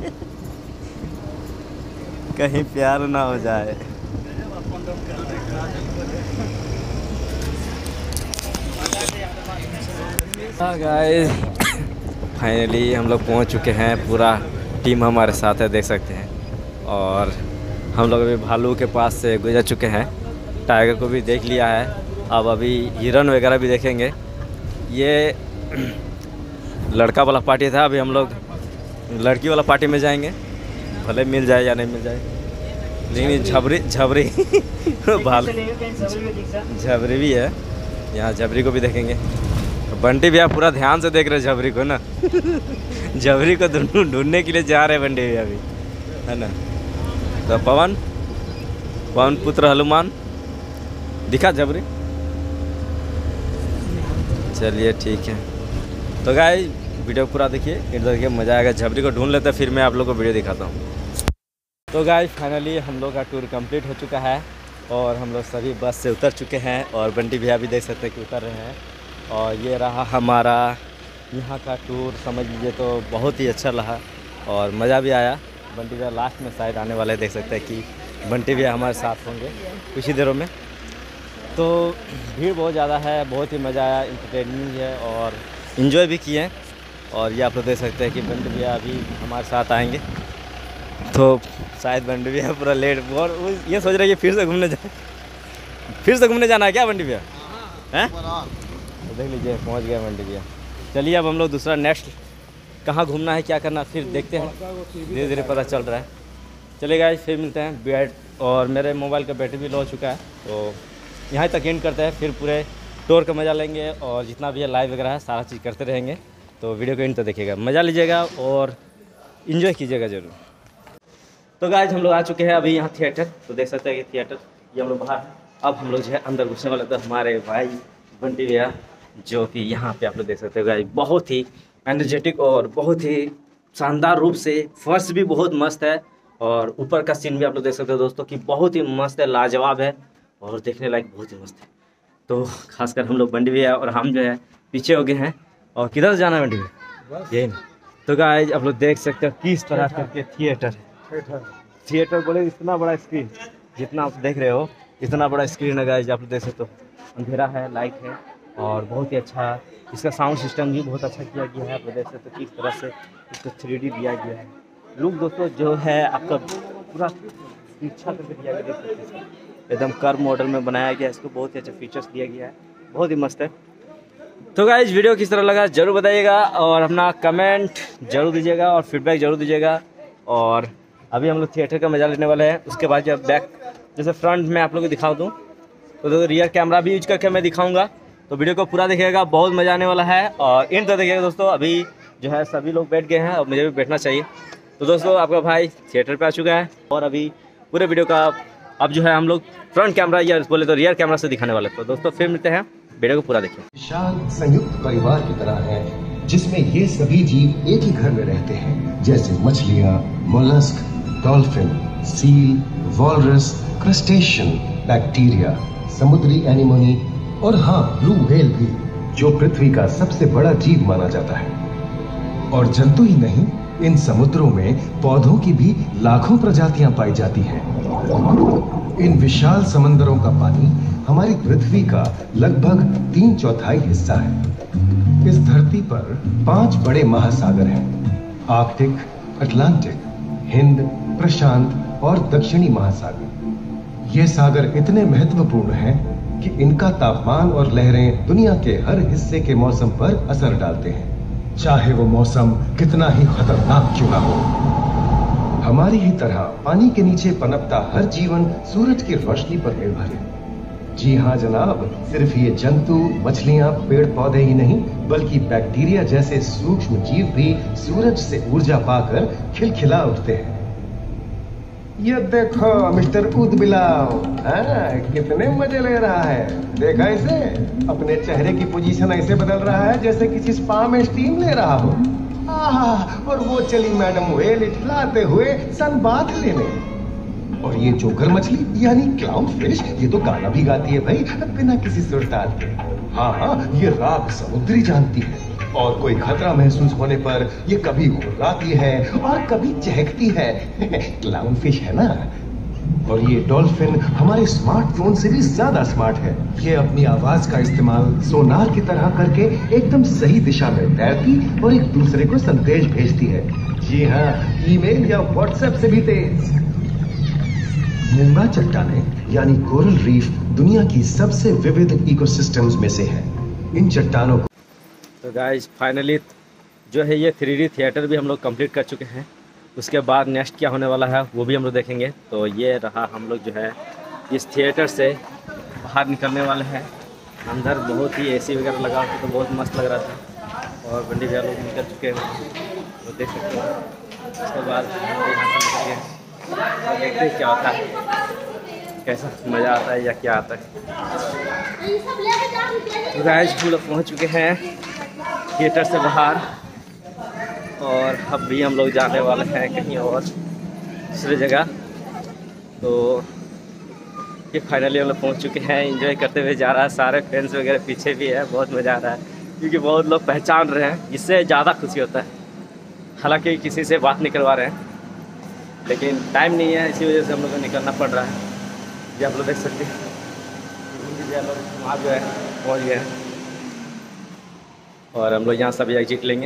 कहीं प्यार ना हो जाए। गाइस फाइनली हम लोग पहुंच चुके हैं, पूरा टीम हमारे साथ है, देख सकते हैं। और हम लोग अभी भालू के पास से गुजर चुके हैं, टाइगर को भी देख लिया है, अब अभी हिरन वगैरह भी देखेंगे। ये लड़का वाला पार्टी था, अभी हम लोग लड़की वाला पार्टी में जाएंगे, भले मिल जाए या नहीं मिल जाए। लेकिन झबरी झबरी भाल झबरी भी है यहाँ, झबरी को भी देखेंगे। बंटी भैया पूरा ध्यान से देख रहे झबरी को ना। झबरी को ढूंढने के लिए जा रहे बंटी भैया भी, है ना। तो पवन पवन पुत्र हनुमान दिखा झबरी। चलिए ठीक है, तो गाइस वीडियो पूरा देखिए, इधर देखिए, मज़ा आएगा। झबरी को ढूंढ लेते हैं, फिर मैं आप लोग को वीडियो दिखाता हूँ। तो गाइस फाइनली हम लोग का टूर कंप्लीट हो चुका है और हम लोग सभी बस से उतर चुके हैं और बंटी भैया भी देख सकते हैं कि उतर रहे हैं। और ये रहा हमारा यहाँ का टूर, समझ लीजिए तो बहुत ही अच्छा रहा और मज़ा भी आया। बंटी भैया लास्ट में शायद आने वाले, देख सकते हैं कि बंटी भैया हमारे साथ होंगे कुछ ही देरों में। तो भीड़ बहुत ज़्यादा है, बहुत ही मज़ा आया, इंटरटेनिंग है और इन्जॉय भी किए। और ये आप लोग देख सकते हैं कि बंटी भैया अभी हमारे साथ आएंगे, तो शायद बंटी भैया पूरा लेट और ये सोच रहे हैं कि फिर से घूमने जाए, फिर से घूमने जाना है क्या बंटी भैया? हैं तो देख लीजिए पहुंच गया बंटी भैया। चलिए अब हम लोग दूसरा नेक्स्ट कहाँ घूमना है, क्या करना, फिर देखते हैं, धीरे धीरे पता चल रहा है। चलिए गाइस फिर मिलते हैं। बैट और मेरे मोबाइल का बैटरी भी लो हो चुका है, तो यहाँ तक एंड करते हैं, फिर पूरे टूर का मज़ा लेंगे और जितना भी है लाइव वगैरह है सारा चीज़ करते रहेंगे। तो वीडियो को एंड तक देखिएगा, मज़ा लीजिएगा और इन्जॉय कीजिएगा ज़रूर। तो गाइस हम लोग आ चुके हैं अभी यहाँ थिएटर, तो देख सकते हैं कि थिएटर ये हम लोग बाहर, अब हम लोग जो है अंदर घुसने वाले। तो हमारे भाई बंटी भैया जो कि यहाँ पे आप लोग देख सकते हो गाइस, बहुत ही एनर्जेटिक और बहुत ही शानदार रूप से, फर्श भी बहुत मस्त है और ऊपर का सीन भी आप लोग देख सकते हो दोस्तों कि बहुत ही मस्त है, लाजवाब है और देखने लायक बहुत ही मस्त है। तो खासकर हम लोग बंटी भैया और हम जो है पीछे हो गए हैं। और किधर जाना है बंटी भैया? यही नहीं। तो गाइस आप लोग देख सकते हो किस तरह करके थिएटर है। थिएटर बोले इतना बड़ा स्क्रीन, जितना आप देख रहे हो इतना बड़ा स्क्रीन है गाइस, आप लोग देख सकते हो। अंधेरा है, लाइट है और बहुत ही अच्छा इसका साउंड सिस्टम भी बहुत अच्छा किया गया है। आप लोग देख सकते हो किस तरह से इसको थ्री डी दिया गया है। लुक दोस्तों जो है आपका पूरा इच्छा करके दिया गया, देख सकते हैं एकदम कर्व मॉडल में बनाया गया है इसको, बहुत ही अच्छा फीचर्स दिया गया है, बहुत ही मस्त है। तो गाइस वीडियो किस तरह लगा जरूर बताइएगा और अपना कमेंट जरूर दीजिएगा और फीडबैक जरूर दीजिएगा। और अभी हम लोग थिएटर का मजा लेने वाले हैं, उसके बाद जब बैक जैसे फ्रंट में आप लोग को दिखा दूँ तो, तो रियर कैमरा भी यूज करके मैं दिखाऊंगा। तो वीडियो को पूरा देखिएगा, बहुत मज़ा आने वाला है और इन तो देखिएगा दोस्तों। अभी जो है सभी लोग बैठ गए हैं और मुझे भी बैठना चाहिए। तो दोस्तों आपका भाई थिएटर पे आ चुका है और अभी पूरे वीडियो का अब जो है हम लोग फ्रंट कैमरा या बोले तो रियर कैमरा से दिखाने वाले। तो दोस्तों फिर मिलते हैं, वीडियो को पूरा देखिए। विशाल संयुक्त परिवार की तरह है जिसमें ये सभी जीव एक ही घर में रहते हैं, जैसे मछलियाँ, mollusc, dolphin, seal, walrus, crustacean, bacteria, समुद्री एनिमोनी और हाँ ब्लू व्हेल भी, जो पृथ्वी का सबसे बड़ा जीव माना जाता है। और जंतु ही नहीं, इन समुद्रों में पौधों की भी लाखों प्रजातियां पाई जाती हैं। इन विशाल समंदरों का पानी हमारी पृथ्वी का लगभग तीन चौथाई हिस्सा है। इस धरती पर पांच बड़े महासागर हैं: आर्कटिक, अटलांटिक, हिंद, प्रशांत और दक्षिणी महासागर। ये सागर इतने महत्वपूर्ण हैं कि इनका तापमान और लहरें दुनिया के हर हिस्से के मौसम पर असर डालते हैं, चाहे वो मौसम कितना ही खतरनाक क्यों ना हो। हमारी ही तरह पानी के नीचे पनपता हर जीवन सूरज की रोशनी पर निर्भर है। जी हाँ जनाब, सिर्फ ये जंतु, मछलियाँ, पेड़ पौधे ही नहीं बल्कि बैक्टीरिया जैसे सूक्ष्म जीव भी सूरज से ऊर्जा पाकर खिलखिला उठते हैं। ये देखो मिस्टर ऊदबिलाव, हाँ, कितने मजे ले रहा है। देखा इसे, अपने चेहरे की पोजीशन ऐसे बदल रहा है जैसे किसी स्पा में स्टीम ले रहा हो। आहा, और वो चली मैडम व्हेल इठलाते हुए सनबाथ लेने। और ये जोकर मछली यानी क्लाउन फिश, ये तो गाना भी गाती है भाई बिना किसी सुर ताल के। हाँ हाँ, ये राग समुद्री जानती है और कोई खतरा महसूस होने पर ये कभी गुर्राती है और कभी चहकती है। क्लाउन फिश है ना। और ये डॉल्फिन हमारे स्मार्टफोन से भी ज्यादा स्मार्ट है। ये अपनी आवाज का इस्तेमाल सोनार की तरह करके एकदम सही दिशा में तैरती और एक दूसरे को संदेश भेजती है। जी हाँ, ईमेल या व्हाट्सएप से भी तेज। मूंगा चट्टानें यानी कोरल रीफ दुनिया की सबसे विविध इकोसिस्टम्स में से है। इन चट्टानों को तो गाइस फाइनली जो है ये थ्री डी थिएटर भी हम लोग कंप्लीट कर चुके हैं। उसके बाद नेक्स्ट क्या होने वाला है वो भी हम लोग देखेंगे। तो ये रहा, हम लोग जो है इस थिएटर से बाहर निकलने वाले हैं। अंदर बहुत ही एसी वगैरह लगा हुआ तो बहुत मस्त लग रहा था और बंडी भैया लोग निकल चुके हैं, तो देख सकते हैं। उसके बाद यहाँ से निकल गए, तो देखते हैं क्या होता है, कैसा मज़ा आता है या क्या आता है। तो गाइस हम लोग पहुँच चुके हैं थिएटर से बाहर और अब भी हम लोग जाने वाले हैं कहीं और दूसरी जगह। तो ये फाइनली हम लोग पहुँच चुके हैं। एंजॉय करते हुए जा रहा है, सारे फ्रेंड्स वगैरह पीछे भी है। बहुत मज़ा आ रहा है क्योंकि बहुत लोग पहचान रहे हैं, इससे ज़्यादा खुशी होता है। हालांकि किसी से बात नहीं करवा रहे हैं लेकिन टाइम नहीं है, इसी वजह से हम लोग को निकलना पड़ रहा है। ये आप लोग देख सकते हैं लोग वहाँ जो है पहुँच गए हैं और हम लोग यहाँ सभी एग्जिट लेंगे।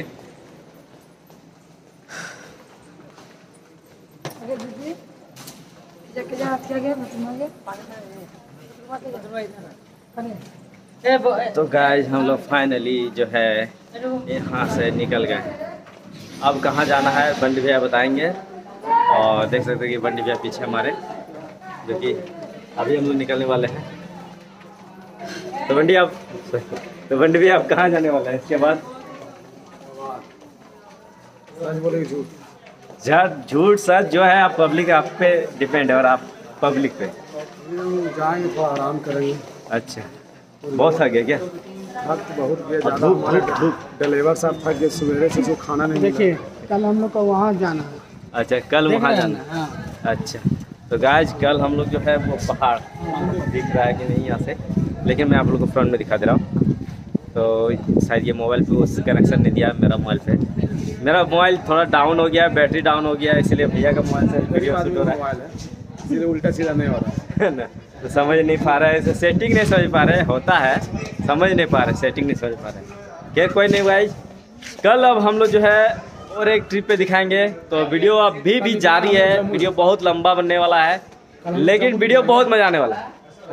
तो गाइस हम लोग फाइनली जो है यहाँ से निकल गए। अब कहाँ जाना है बंडी भैया बताएंगे और देख सकते हैं कि बंडी भैया पीछे हमारे, जो कि अभी हम लोग निकलने वाले हैं। तो बंडी आप तो बंडी भैया आप कहाँ जाने वाले हैं इसके बाद? झूठ झूठ सच जो है आप पब्लिक आप पे डिपेंड है और आप पब्लिक पे जाएंगे, थोड़ा आराम करेंगे। अच्छा, बहुत थक गए क्या? थक बहुत गया, धूप धूप ड्राइवर साहब थक गए, सवेरे से जो खाना नहीं। देखिए कल हम लोग को वहाँ जाना है। अच्छा, कल वहाँ जाना है। हाँ। अच्छा, तो गाइस कल हम लोग जो है वो पहाड़ दिख रहा है कि नहीं यहाँ से, लेकिन मैं आप लोग को फ्रंट में दिखा दे रहा हूँ। तो शायद ये मोबाइल पे उस कनेक्शन नहीं दिया मेरा मोबाइल पे। मेरा मोबाइल थोड़ा डाउन हो गया, बैटरी डाउन हो गया, इसलिए भैया का मोबाइल से वीडियो शूट हो रहा है, इसलिए उल्टा सीधा नहीं हो रहा है ना। तो समझ नहीं पा रहा है, सेटिंग नहीं समझ पा रहे, होता है समझ नहीं पा रहे, सेटिंग नहीं समझ पा रहे। खैर कोई नहीं भाई, कल अब हम लोग जो है और एक ट्रिप पे दिखाएंगे। तो वीडियो अभी भी जारी है, वीडियो बहुत लंबा बनने वाला है लेकिन वीडियो बहुत मजा आने वाला है।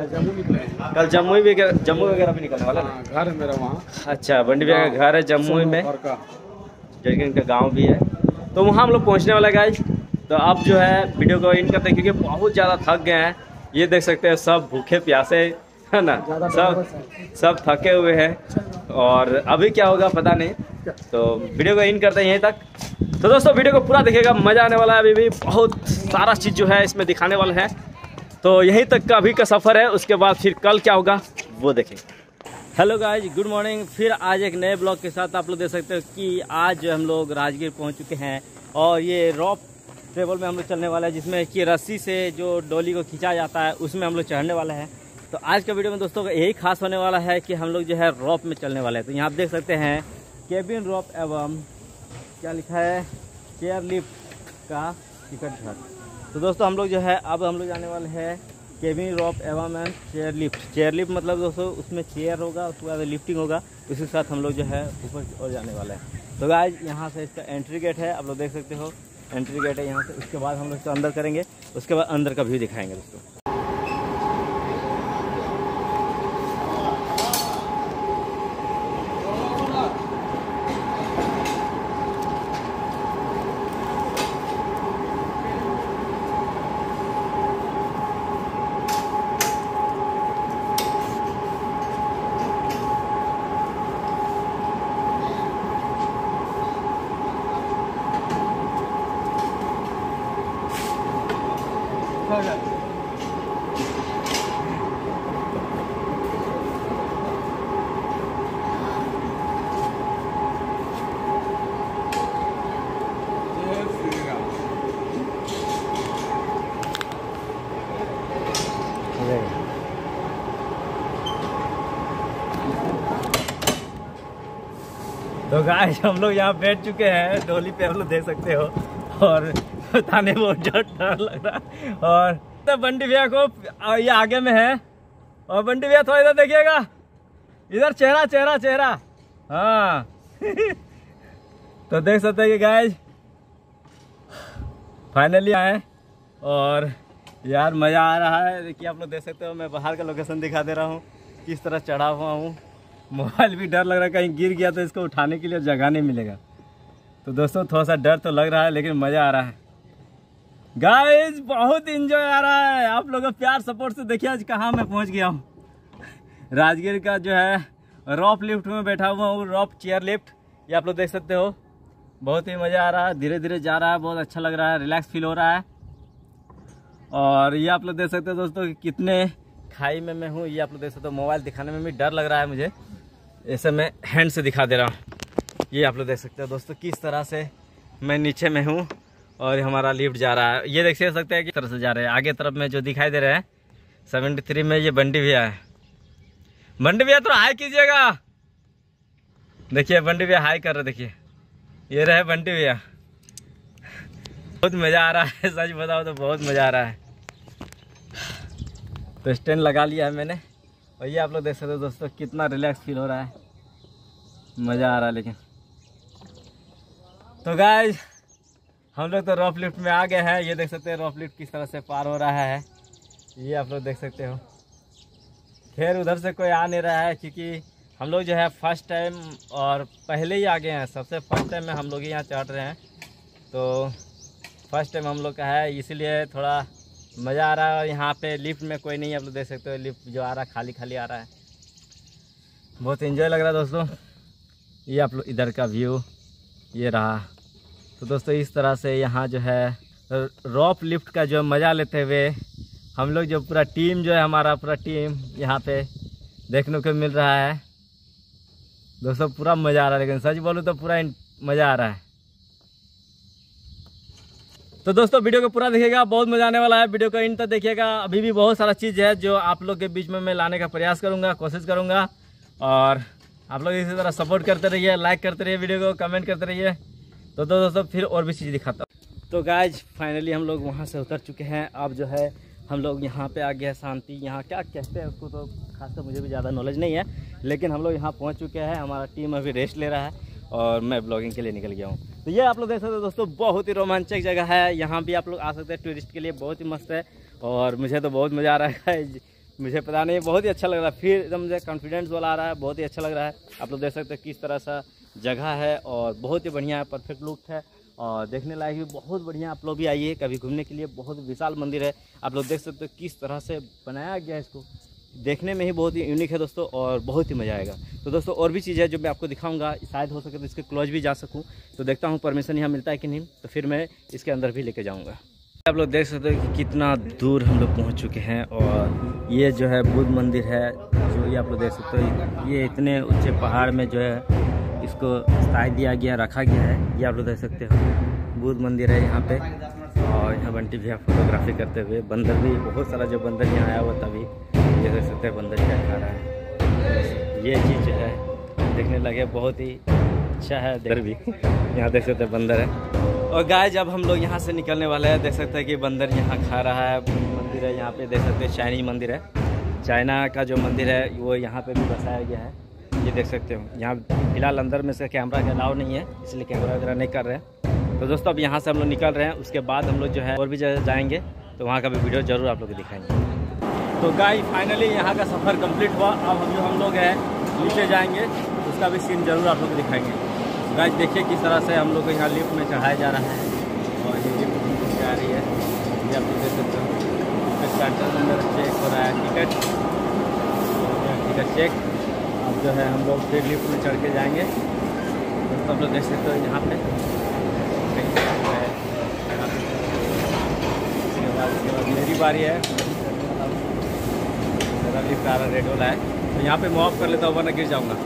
कल जम्मू भी जम्मू वगैरह भी निकलने वाला है। घर है मेरा वहाँ। अच्छा, बंडी भैया का घर है जम्मू में, जो कि उनका गाँव भी है। तो वहाँ हम लोग पहुँचने वाला है गाइस। तो अब जो है वीडियो को इन करते हैं क्योंकि बहुत ज़्यादा थक गए हैं। ये देख सकते हैं सब भूखे प्यासे है ना, सब सब थके हुए हैं और अभी क्या होगा पता नहीं। तो वीडियो को इन करते हैं यहीं तक। तो दोस्तों वीडियो को पूरा देखिएगा, मज़ा आने वाला है। अभी भी बहुत सारा चीज़ जो है इसमें दिखाने वाला है। तो यहीं तक का अभी का सफ़र है, उसके बाद फिर कल क्या होगा वो देखेंगे। Hello guys, good morning. फिर आज एक नए ब्लॉग के साथ आप लोग देख सकते हो कि आज हम लोग राजगीर पहुंच चुके हैं और ये रॉप ट्रेवल में हम लोग चलने वाला है, जिसमें कि रस्सी से जो डोली को खींचा जाता है उसमें हम लोग चढ़ने वाले हैं। तो आज का वीडियो में दोस्तों यही खास होने वाला है कि हम लोग जो है रॉप में चलने वाले हैं। तो यहाँ आप देख सकते हैं केबिन रॉप एवं क्या लिखा है चेयर लिफ्ट का टिकट घर। तो दोस्तों हम लोग जो है अब हम लोग जाने वाले हैं केबिन रॉप एवं and chair lift. Chair lift मतलब दोस्तों उसमें चेयर होगा, उसके बाद लिफ्टिंग होगा, उसके साथ हम लोग जो है ऊपर और जाने वाले हैं। तो गाइज यहाँ से इसका एंट्री गेट है, आप लोग देख सकते हो एंट्री गेट है यहाँ से। उसके बाद हम लोग इसको अंदर करेंगे, उसके बाद अंदर का व्यू दिखाएंगे दोस्तों। हो गया। तो गाइस हम लोग यहाँ बैठ चुके हैं डोली पे, हम लोग देख सकते हो, और बताने में बहुत डर लग रहा है। और तो बंटी भैया को ये आगे में है, और बंटी भैया थोड़ा इधर देखिएगा, इधर चेहरा चेहरा चेहरा, हाँ। तो देख सकते हैं कि गाइस फाइनली आए, और यार मज़ा आ रहा है। देखिए आप लोग देख सकते हो, मैं बाहर का लोकेशन दिखा दे रहा हूँ, किस तरह चढ़ा हुआ हूँ। मोबाइल भी डर लग रहा है कहीं गिर गया तो इसको उठाने के लिए जगह नहीं मिलेगा। तो दोस्तों थोड़ा सा डर तो लग रहा है, लेकिन मज़ा आ रहा है गाइस, बहुत इंजॉय आ रहा है। आप लोगों का प्यार सपोर्ट से देखिए आज कहाँ मैं पहुँच गया हूँ। राजगीर का जो है रॉप लिफ्ट में बैठा हुआ हूँ, रॉप चेयर लिफ्ट, ये आप लोग देख सकते हो। बहुत ही मज़ा आ रहा है, धीरे धीरे जा रहा है, बहुत अच्छा लग रहा है, रिलैक्स फील हो रहा है। और ये आप लोग देख सकते हो दोस्तों कि कितने खाई में मैं हूँ, ये आप लोग देख सकते हो। मोबाइल दिखाने में भी डर लग रहा है मुझे, ऐसे मैं हैंड से दिखा दे रहा हूँ। ये आप लोग देख सकते हो दोस्तों किस तरह से मैं नीचे में हूँ, और हमारा लिफ्ट जा रहा है। ये देख सकते हैं किस तरह से जा रहे हैं। आगे तरफ में जो दिखाई दे रहे हैं सेवेंटी थ्री में, ये बंटी भैया है। बंटी भैया तो हाई कीजिएगा, देखिए बंटी भैया हाई कर रहे, देखिए ये रहे बंटी भैया। बहुत मज़ा आ रहा है, सच बताओ तो बहुत मज़ा आ रहा है। तो स्टैंड लगा लिया है मैंने, और ये आप लोग देख सकते हो दोस्तों कितना रिलैक्स फील हो रहा है, मज़ा आ रहा है। लेकिन तो गाइस हम लोग तो रॉप लिफ्ट में आ गए हैं। ये देख सकते हैं रॉप लिफ्ट किस तरह से पार हो रहा है, ये आप लोग देख सकते हो। खैर उधर से कोई आ नहीं रहा है, क्योंकि हम लोग जो है फर्स्ट टाइम और पहले ही आ गए हैं। सबसे फर्स्ट टाइम में हम लोग यहाँ चढ़ रहे हैं, तो फर्स्ट टाइम हम लोग का है, इसीलिए थोड़ा मज़ा आ रहा है। और यहाँ पे लिफ्ट में कोई नहीं है, आप लोग देख सकते हो। लिफ्ट जो आ रहा है खाली खाली आ रहा है, बहुत एंजॉय लग रहा है दोस्तों। ये आप लोग इधर का व्यू ये रहा। तो दोस्तों इस तरह से यहाँ जो है रॉप लिफ्ट का जो मज़ा लेते हुए हम लोग जो पूरा टीम जो है, हमारा पूरा टीम यहाँ पे देखने को मिल रहा है दोस्तों। पूरा मज़ा आ रहा है, लेकिन सच बोलूँ तो पूरा मज़ा आ रहा है। तो दोस्तों वीडियो को पूरा देखिएगा, बहुत मजा आने वाला है। वीडियो को इन तक देखिएगा, अभी भी बहुत सारा चीज़ है जो आप लोग के बीच में मैं लाने का प्रयास करूंगा, कोशिश करूंगा। और आप लोग इसी तरह सपोर्ट करते रहिए, लाइक करते रहिए, वीडियो को कमेंट करते रहिए। तो तो दोस्तों फिर और भी चीज़ दिखाता हूँ। तो गाइज फाइनली हम लोग वहाँ से उतर चुके हैं। अब जो है हम लोग यहाँ पे आ गए हैं, शांति यहाँ क्या कहते हैं उसको तो खास तो मुझे भी ज़्यादा नॉलेज नहीं है, लेकिन हम लोग यहाँ पहुँच चुके हैं। हमारा टीम अभी रेस्ट ले रहा है और मैं ब्लॉगिंग के लिए निकल गया हूँ। तो ये आप लोग देख सकते हो दोस्तों, बहुत ही रोमांचक जगह है। यहाँ भी आप लोग आ सकते हैं टूरिस्ट के लिए, बहुत ही मस्त है। और मुझे तो बहुत मज़ा आ रहा है, मुझे पता नहीं बहुत ही अच्छा लग रहा है। फिर एकदम मुझे कॉन्फिडेंस वाला आ रहा है, बहुत ही अच्छा लग रहा है। आप लोग देख सकते हैं किस तरह सा जगह है, और बहुत ही बढ़िया है, परफेक्ट लुक है, और देखने लायक भी बहुत बढ़िया। आप लोग भी आइए कभी घूमने के लिए, बहुत विशाल मंदिर है। आप लोग देख सकते हो किस तरह से बनाया गया है, इसको देखने में ही बहुत ही यूनिक है दोस्तों, और बहुत ही मज़ा आएगा। तो दोस्तों और भी चीज़ है जो मैं आपको दिखाऊंगा, शायद हो सके तो इसके क्लोज भी जा सकूं। तो देखता हूं परमिशन यहाँ मिलता है कि नहीं, तो फिर मैं इसके अंदर भी लेके जाऊंगा। आप लोग देख सकते हो कि कितना दूर हम लोग पहुंच चुके हैं, और ये जो है बुद्ध मंदिर है, जो ये आप लोग देख सकते हो। ये इतने ऊँचे पहाड़ में जो है इसको स्थाई दिया गया, रखा गया है। ये आप लोग देख सकते हो बुद्ध मंदिर है यहाँ पे। और यहाँ बंटी भैया फोटोग्राफी करते हुए, बंदर भी बहुत सारा जो बंदर यहाँ आया हुआ तभी ये देख सकते हैं बंदर क्या खा रहा है। ये चीज़ जो है देखने लगे बहुत ही अच्छा है। इधर भी यहाँ देख सकते हैं बंदर है। और गाय जब हम लोग यहाँ से निकलने वाले हैं, देख सकते हैं कि बंदर यहाँ खा रहा है। मंदिर है यहाँ पे, देख सकते हैं चाइनीज मंदिर है, चाइना का जो मंदिर है वो यहाँ पे भी बसाया गया है। ये देख सकते हो। यहाँ फिलहाल अंदर में से कैमरा का अलाउ नहीं है, इसलिए कैमरा वगैरह नहीं कर रहे हैं। तो दोस्तों अब यहाँ से हम लोग निकल रहे हैं, उसके बाद हम लोग जो है और भी जगह जाएंगे, तो वहाँ का भी वीडियो जरूर आप लोग को दिखाएंगे। तो गाय फाइनली यहाँ का सफ़र कंप्लीट हुआ। अब हम जो हम लोग हैं नीचे जाएंगे, उसका भी सीन जरूर आप लोग को दिखाएंगे। गाय देखिए किस तरह से हम लोग को यहाँ लिफ्ट में चढ़ाया जा रहा है, और ये लिफ्ट जा रही है, ये आप लोग देख सकते हो। स्टार्टर नंबर चेक हो रहा है, टिकट टिकट चेक। अब जो है हम लोग फिर लिफ्ट में चढ़ के जाएंगे। तो आप लोग देख सकते हो यहाँ पे इसके बाद इसके बाद मेरी की बारी है। मेरा लिफ्ट आ रहा रेड वाला है, तो यहाँ पे मैं ऑफ कर लेता हूँ वरना गिर जाऊँगा।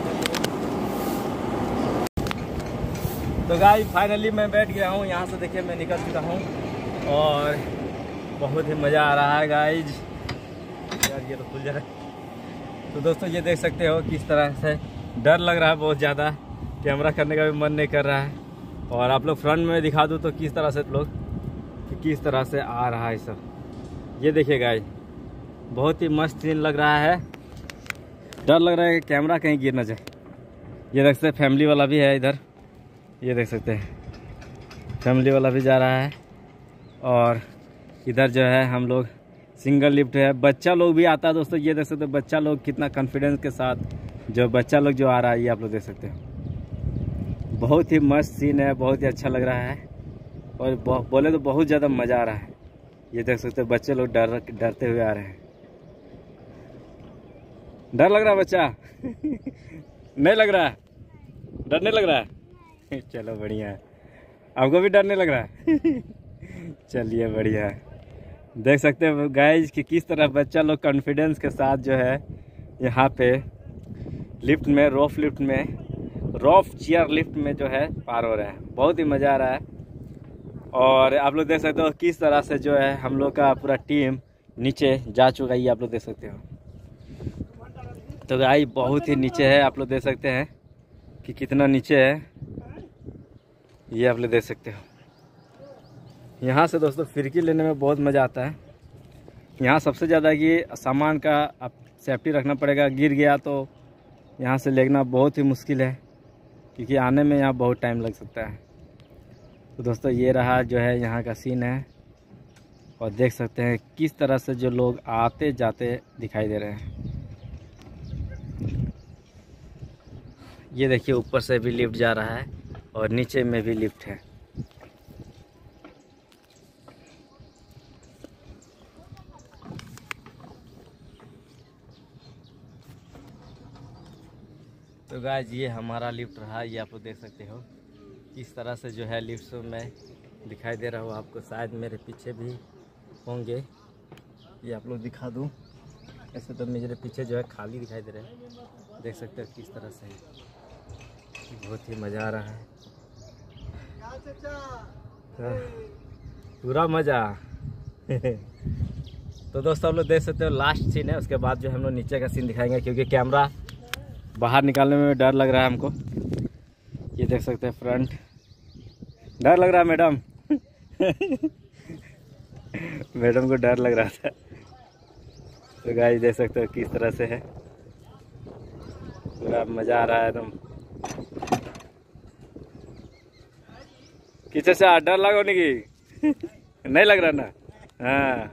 तो गाइस फाइनली मैं बैठ गया हूँ, यहाँ से देखिए मैं निकल चुका हूँ और बहुत ही मज़ा आ रहा है गाइज। यार ये तो खुल जा रहा है। तो दोस्तों ये देख सकते हो किस तरह से डर लग रहा है बहुत ज़्यादा, कैमरा करने का भी मन नहीं कर रहा है। और आप लोग फ्रंट में दिखा दूँ तो किस तरह से लोग कि किस तरह से आ रहा है सब, ये देखिए गाइज बहुत ही मस्त सीन लग रहा है। डर लग रहा है कि कैमरा कहीं गिर ना जाए। ये देख सकते हैं फैमिली वाला भी है इधर, ये देख सकते हैं फैमिली वाला भी जा रहा है। और इधर जो है हम लोग सिंगल लिफ्ट है, बच्चा लोग भी आता है दोस्तों। ये देख सकते हैं बच्चा लोग कितना कॉन्फिडेंस के साथ जो बच्चा लोग जो आ रहा है ये आप लोग देख सकते हैं। बहुत ही मस्त सीन है, बहुत ही अच्छा लग रहा है और बोले तो बहुत ज़्यादा मज़ा आ रहा है। ये देख सकते हैं बच्चे लोग डर डरते हुए आ रहे हैं। डर लग रहा है बच्चा नहीं लग रहा है, डर नहीं लग रहा है चलो बढ़िया है, आपको भी डर नहीं लग रहा है चलिए बढ़िया है। देख सकते हैं गाइज कि किस तरह बच्चा लोग कॉन्फिडेंस के साथ जो है यहाँ पे लिफ्ट में रॉफ लिफ्ट में रॉफ चेयर लिफ्ट में जो है पार हो रहा है। बहुत ही मज़ा आ रहा है। और आप लोग देख सकते हो किस तरह से जो है हम लोग का पूरा टीम नीचे जा चुका है, ये आप लोग देख सकते हो। तो गाइज बहुत ही नीचे है, आप लोग देख सकते हैं कि कितना नीचे है, ये आप लोग देख सकते हो। यहाँ से दोस्तों फिरकी लेने में बहुत मज़ा आता है। यहाँ सबसे ज़्यादा कि सामान का आप सेफ्टी रखना पड़ेगा, गिर गया तो यहाँ से लेना बहुत ही मुश्किल है क्योंकि आने में यहाँ बहुत टाइम लग सकता है। तो दोस्तों ये रहा जो है यहाँ का सीन है और देख सकते हैं किस तरह से जो लोग आते जाते दिखाई दे रहे हैं। ये देखिए ऊपर से भी लिफ्ट जा रहा है और नीचे में भी लिफ्ट है। तो गाइस ये हमारा लिफ्ट रहा, ये आप लोग देख सकते हो किस तरह से जो है लिफ्ट में दिखाई दे रहा हो आपको। शायद मेरे पीछे भी होंगे, ये आप लोग दिखा दूं। ऐसे तो मेरे पीछे जो है खाली दिखाई दे रहे हैं, देख सकते हो किस तरह से। बहुत ही मज़ा आ रहा है, पूरा मज़ा तो दोस्तों आप लोग देख सकते हो लास्ट सीन है, उसके बाद जो हम लोग नीचे का सीन दिखाएंगे क्योंकि कैमरा बाहर निकालने में डर लग रहा है हमको। ये देख सकते हैं फ्रंट, डर लग रहा है मैडम मैडम को डर लग रहा था। तो गाइस देख सकते हो किस तरह से है, पूरा मज़ा आ रहा है एकदम। किसी से डर लगा होने की नहीं लग रहा ना। हाँ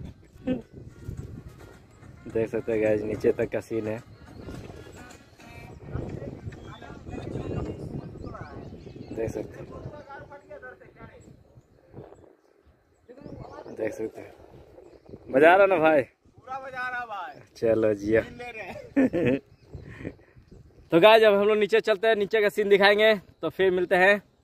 देख सकते हैं गाइस नीचे तक का सीन है, देख सकते हैं देख सकते हैं मजा आ रहा ना भाई, पूरा मजा आ रहा भाई। चलो जिया तो गाइस जब हम लोग नीचे चलते हैं नीचे का सीन दिखाएंगे, तो फिर मिलते हैं